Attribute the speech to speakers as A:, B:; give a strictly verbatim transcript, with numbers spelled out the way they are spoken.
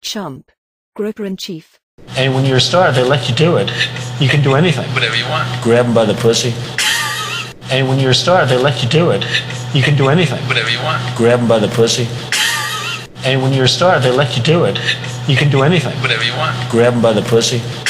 A: Chump. Groper in chief.
B: And when you're a star, they let you do it. You can do anything.
C: Whatever you want.
B: Grab them by the pussy. And when you're a star, they let you do it. You can do anything.
C: Whatever you want.
B: Grab them by the pussy. And when you're a star, they let you do it. You can do anything.
C: Whatever you want.
B: Grab them by the pussy.